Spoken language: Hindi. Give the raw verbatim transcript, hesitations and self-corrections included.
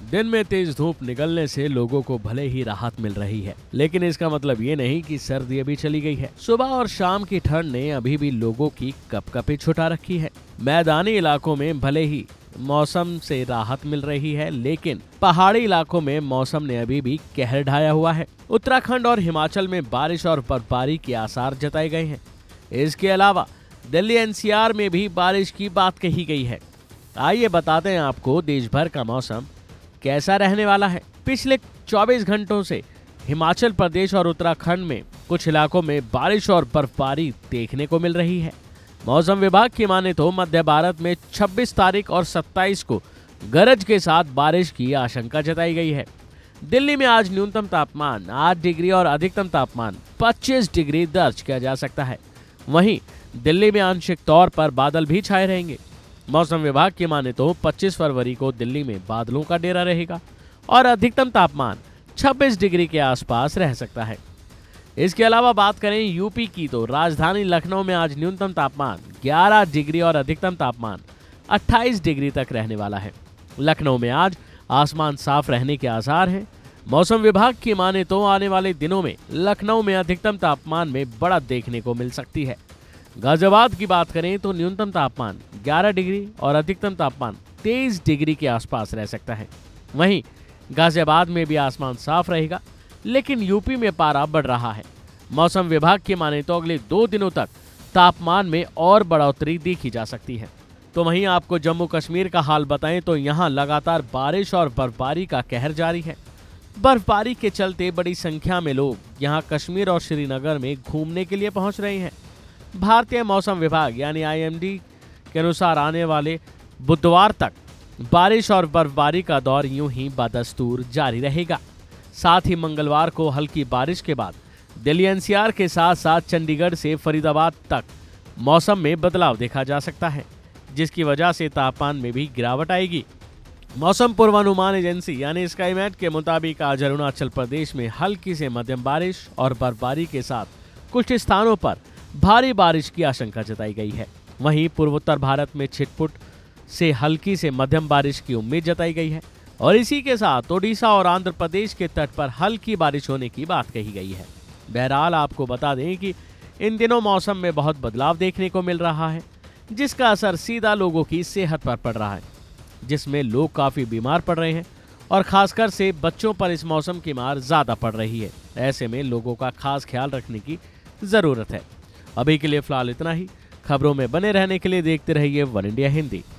दिन में तेज धूप निकलने से लोगों को भले ही राहत मिल रही है, लेकिन इसका मतलब ये नहीं कि सर्दी अभी चली गई है। सुबह और शाम की ठंड ने अभी भी लोगों की कपकपी छुटा रखी है। मैदानी इलाकों में भले ही मौसम से राहत मिल रही है, लेकिन पहाड़ी इलाकों में मौसम ने अभी भी कहर ढाया हुआ है। उत्तराखंड और हिमाचल में बारिश और बर्फबारी के आसार जताए गए हैं। इसके अलावा दिल्ली एन सी आर में भी बारिश की बात कही गई है। आइए बताते हैं आपको देश भर का मौसम कैसा रहने वाला है। पिछले चौबीस घंटों से हिमाचल प्रदेश और उत्तराखंड में कुछ इलाकों में बारिश और बर्फबारी देखने को मिल रही है। मौसम विभाग की माने तो मध्य भारत में छब्बीस तारीख और सत्ताईस को गरज के साथ बारिश की आशंका जताई गई है। दिल्ली में आज न्यूनतम तापमान आठ डिग्री और अधिकतम तापमान पच्चीस डिग्री दर्ज किया जा सकता है। वहीं दिल्ली में आंशिक तौर पर बादल भी छाए रहेंगे। मौसम विभाग की माने तो पच्चीस फरवरी को दिल्ली में बादलों का डेरा रहेगा और अधिकतम तापमान छब्बीस डिग्री के आसपास रह सकता है। इसके अलावा बात करें यूपी की तो राजधानी लखनऊ में आज न्यूनतम तापमान ग्यारह डिग्री और अधिकतम तापमान अट्ठाईस डिग्री तक रहने वाला है। लखनऊ में आज आसमान साफ रहने के आसार हैं। मौसम विभाग की माने तो आने वाले दिनों में लखनऊ में अधिकतम तापमान में बढ़त देखने को मिल सकती है। गाजियाबाद की बात करें तो न्यूनतम तापमान ग्यारह डिग्री और अधिकतम तापमान तेईस डिग्री के आसपास रह सकता है। वहीं गाजियाबाद में भी आसमान साफ रहेगा, लेकिन यूपी में पारा बढ़ रहा है। मौसम विभाग की माने तो अगले दो दिनों तक तापमान में और बढ़ोतरी देखी जा सकती है। तो वहीं आपको जम्मू कश्मीर का हाल बताएं तो यहाँ लगातार बारिश और बर्फबारी का कहर जारी है। बर्फबारी के चलते बड़ी संख्या में लोग यहाँ कश्मीर और श्रीनगर में घूमने के लिए पहुँच रहे हैं। भारतीय मौसम विभाग यानी आई एम डी के अनुसार आने वाले बुधवार तक बारिश और बर्फबारी का दौर यूं ही बदस्तूर जारी रहेगा। साथ ही मंगलवार को हल्की बारिश के बाद दिल्ली एन सी आर के साथ साथ चंडीगढ़ से फरीदाबाद तक मौसम में बदलाव देखा जा सकता है, जिसकी वजह से तापमान में भी गिरावट आएगी। मौसम पूर्वानुमान एजेंसी यानी स्काईमेट के मुताबिक आज अरुणाचल प्रदेश में हल्की से मध्यम बारिश और बर्फबारी के साथ कुछ स्थानों पर भारी बारिश की आशंका जताई गई है। वहीं पूर्वोत्तर भारत में छिटपुट से हल्की से मध्यम बारिश की उम्मीद जताई गई है और इसी के साथ ओडिशा और आंध्र प्रदेश के तट पर हल्की बारिश होने की बात कही गई है। बहरहाल आपको बता दें कि इन दिनों मौसम में बहुत बदलाव देखने को मिल रहा है, जिसका असर सीधा लोगों की सेहत पर पड़ रहा है, जिसमें लोग काफी बीमार पड़ रहे हैं और खासकर से बच्चों पर इस मौसम की मार ज्यादा पड़ रही है। ऐसे में लोगों का खास ख्याल रखने की जरूरत है। अभी के लिए फिलहाल इतना ही। खबरों में बने रहने के लिए देखते रहिए वन इंडिया हिंदी।